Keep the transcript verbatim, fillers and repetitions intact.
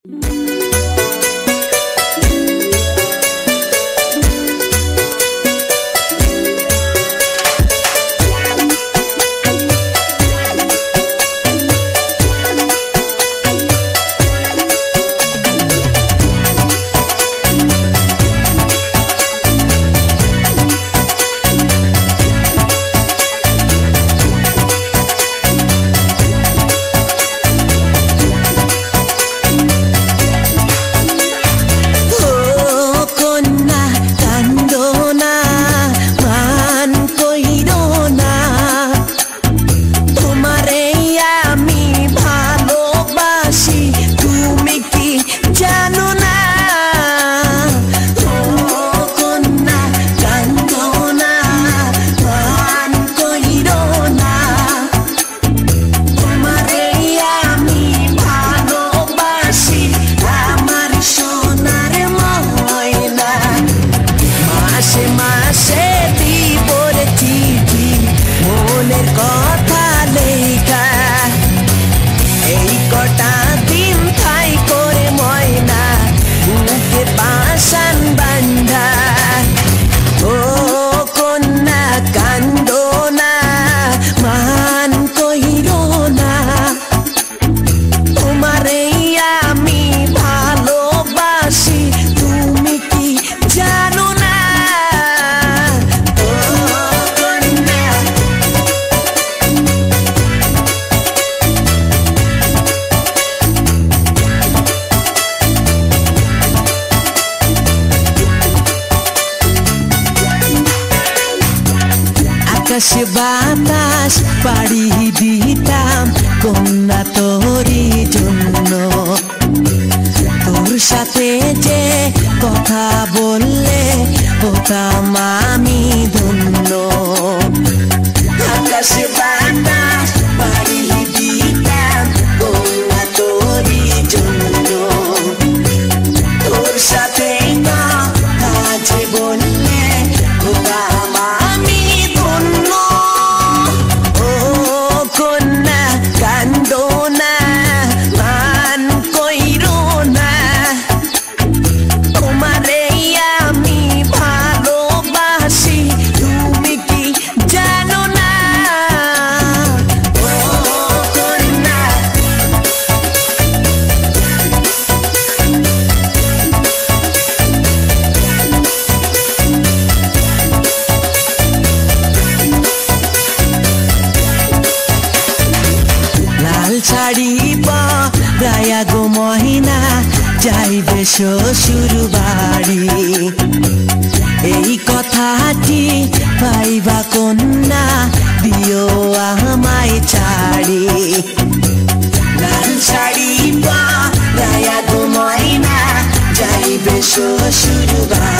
আকাশ বাতাস পাড়ি দিতাম কন্যা তোরই জন্য, তোর সাথে যে কথা বললে হতাম আমি ধন্য। আকাশ বাতাস পাড়ি দিতাম কন্যা তোরই জন্য, তোর সাথে কথা যে বললে হতাম আমি ধন্য। ও কন্যা কান্দো না, মান কইরো না, তোমারে আমি ভালোবাসি তুমি কি জানো না? ও কন্যা লাল শাড়ি পরায়া গো মহিনা যাইবে শ্বশুর বাড়ি, এই কথাটি পাইবা কন্যা দিও আমায় ছাড়ি। লাল শাড়ি পরায়া গো মহিনা যাইবে শ্বশুর বাড়ি।